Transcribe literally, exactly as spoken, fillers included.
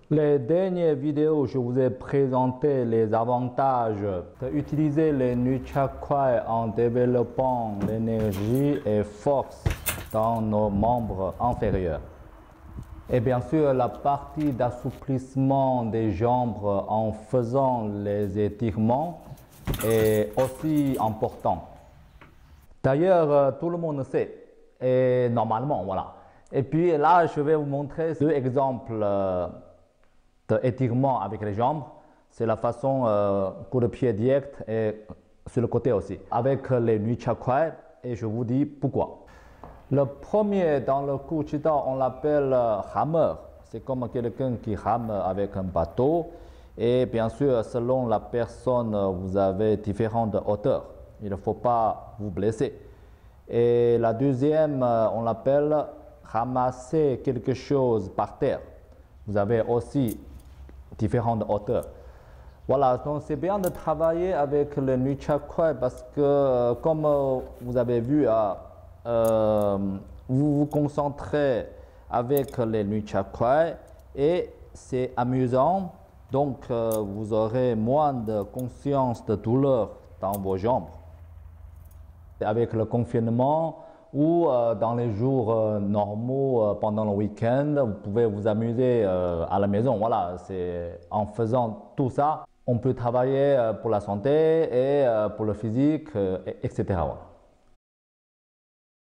Les dernières vidéos, je vous ai présenté les avantages d'utiliser les Nunchaku en développant l'énergie et force dans nos membres inférieurs. Et bien sûr, la partie d'assouplissement des jambes en faisant les étirements est aussi important. D'ailleurs, tout le monde sait, et normalement, voilà. Et puis là, je vais vous montrer deux exemples d'étirement avec les jambes. C'est la façon euh, coup de pied direct et sur le côté aussi, avec les Nunchaku, et je vous dis pourquoi. Le premier, dans le coup Chida, on l'appelle hammer. C'est comme quelqu'un qui rame avec un bateau. Et bien sûr, selon la personne, vous avez différentes hauteurs. Il ne faut pas vous blesser. Et la deuxième, on l'appelle ramasser quelque chose par terre. Vous avez aussi différentes hauteurs. Voilà, donc c'est bien de travailler avec le Nunchaku parce que, comme vous avez vu, euh, vous vous concentrez avec les Nunchaku et c'est amusant. Donc, euh, vous aurez moins de conscience de douleur dans vos jambes. Avec le confinement ou euh, dans les jours euh, normaux, euh, pendant le week-end, vous pouvez vous amuser euh, à la maison. Voilà, c'est en faisant tout ça, on peut travailler euh, pour la santé et euh, pour le physique, euh, et cetera. Voilà.